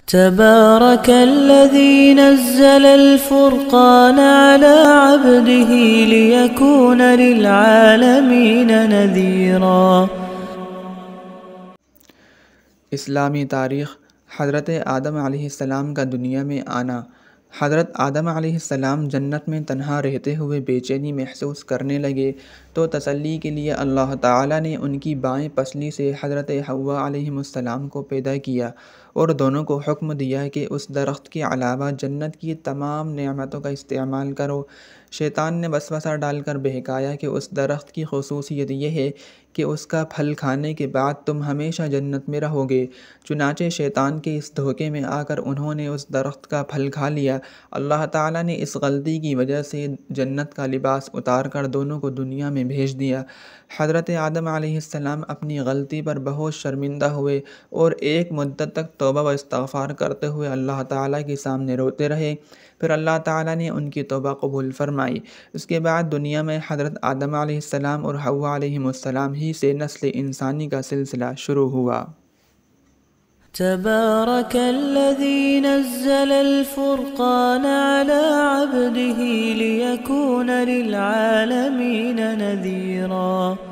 تبارك الذي نزل الفرقان على عبده ليكون للعالمين نذيرا۔ اسلامی تاریخ۔ حضرت آدم علیہ السلام کا دنیا میں آنا۔ حضرت آدم علیہ السلام جنت میں تنہا رہتے ہوئے بے چینی محسوس کرنے لگے تو تسلی کے لیے اللہ تعالیٰ نے ان کی بائیں پسلی سے حضرت حوا علیہ السلام کو پیدا کیا اور دونوں کو حکم دیا کہ اس درخت کے علاوہ جنت کی تمام نعمتوں کا استعمال کرو۔ شیطان نے وسوسہ ڈال کر بہکایا کہ اس درخت کی خصوصیت یہ ہے کہ اس کا پھل کھانے کے بعد تم ہمیشہ جنت میں رہو گے۔ چنانچہ شیطان کے اس دھوکے میں آ کر انہوں نے اس درخت کا پھل کھا لیا۔ اللہ تعالیٰ نے اس غلطی کی وجہ سے جنت کا لباس اتار کر دونوں کو دنیا میں بھیج دیا۔ حضرت آدم علیہ السلام اپنی غلطی پر بہت شرمندہ ہوئے اور ایک مدت تک توبہ و استغفار کرتے ہوئے اللہ تعالیٰ کے سامنے روتے رہے۔ پھر اللہ تعالیٰ نے ان کی توبہ قبول فرمائی۔ اس کے بعد دنیا میں حضرت آدم علیہ السلام اور حوا علیہ السلام ہی سے نسل انسانی کا سلسلہ شروع ہوا۔ تبارك الذي نزل الفرقان على عبده ليكون للعالمين نذيرا۔